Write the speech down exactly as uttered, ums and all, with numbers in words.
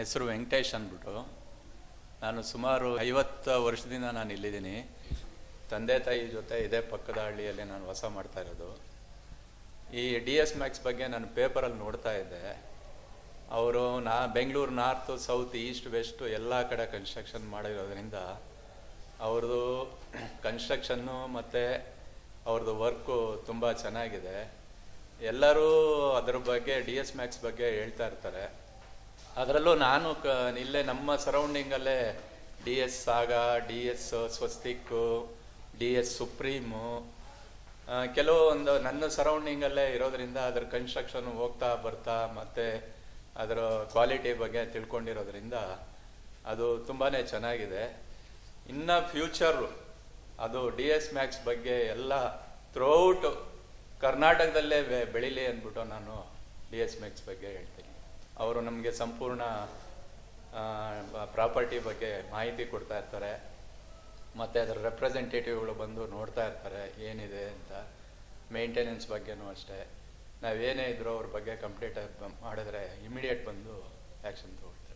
ಹೆಸರು ವೆಂಕಟೇಶ್ ಅಂದ್ಬಿಟ್ಟು. ನಾನು ಸುಮಾರು ಐವತ್ತು ವರ್ಷದಿಂದ ನಾನು ಇಲ್ಲಿದ್ದೀನಿ. ತಂದೆ ತಾಯಿ ಜೊತೆ ಇದೇ ಪಕ್ಕದ ಹಳ್ಳಿಯಲ್ಲಿ ನಾನು ವಾಸ ಮಾಡ್ತಾ ಇರೋದು. ಈ ಡಿ ಎಸ್ ಮ್ಯಾಕ್ಸ್ ಬಗ್ಗೆ ನಾನು ಪೇಪರಲ್ಲಿ ನೋಡ್ತಾ ಇದ್ದೆ. ಅವರು ನಾ Bengaluru north south east west ಎಲ್ಲ ಕಡೆ ಕನ್ಸ್ಟ್ರಕ್ಷನ್ ಮಾಡಿರೋದ್ರಿಂದ ಅವ್ರದ್ದು ಕನ್ಸ್ಟ್ರಕ್ಷನ್ನು ಮತ್ತು ಅವ್ರದ್ದು ವರ್ಕು ತುಂಬ ಚೆನ್ನಾಗಿದೆ. ಎಲ್ಲರೂ ಅದರ ಬಗ್ಗೆ ಡಿ ಎಸ್ ಮ್ಯಾಕ್ಸ್ ಬಗ್ಗೆ ಹೇಳ್ತಾ ಇರ್ತಾರೆ. ಅದರಲ್ಲೂ ನಾನು ಕ ಇಲ್ಲೇ ನಮ್ಮ ಸರೌಂಡಿಂಗಲ್ಲೇ D S Saga, D S Swastik, D S Supreme ಕೆಲವೊಂದು ನನ್ನ ಸರೌಂಡಿಂಗಲ್ಲೇ ಇರೋದ್ರಿಂದ ಅದರ ಕನ್ಸ್ಟ್ರಕ್ಷನ್ ಹೋಗ್ತಾ ಬರ್ತಾ ಮತ್ತು ಅದರ ಕ್ವಾಲಿಟಿ ಬಗ್ಗೆ ತಿಳ್ಕೊಂಡಿರೋದ್ರಿಂದ ಅದು ತುಂಬಾ ಚೆನ್ನಾಗಿದೆ. ಇನ್ನು ಫ್ಯೂಚರು ಅದು ಡಿ ಎಸ್ ಮ್ಯಾಕ್ಸ್ ಬಗ್ಗೆ ಎಲ್ಲ ಥ್ರೂಔಟ್ ಕರ್ನಾಟಕದಲ್ಲೇ ಬೆಳೀಲಿ ಅಂದ್ಬಿಟ್ಟು ನಾನು ಡಿ ಎಸ್ ಮ್ಯಾಕ್ಸ್ ಬಗ್ಗೆ ಹೇಳ್ತೀನಿ. ಅವರು ನಮಗೆ ಸಂಪೂರ್ಣ ಪ್ರಾಪರ್ಟಿ ಬಗ್ಗೆ ಮಾಹಿತಿ ಕೊಡ್ತಾ ಇರ್ತಾರೆ. ಮತ್ತು ಅದರ ರೆಪ್ರೆಸೆಂಟೇಟಿವ್ಗಳು ಬಂದು ನೋಡ್ತಾ ಇರ್ತಾರೆ ಏನಿದೆ ಅಂತ. ಮೇಂಟೆನೆನ್ಸ್ ಬಗ್ಗೆನೂ ಅಷ್ಟೇ, ನಾವೇನೇ ಇದ್ರೂ ಅವ್ರ ಬಗ್ಗೆ ಕಂಪ್ಲೀಟ್ ಮಾಡಿದ್ರೆ ಇಮಿಡಿಯೇಟ್ ಬಂದು ಆ್ಯಕ್ಷನ್ ತಗೊಳ್ತಾರೆ.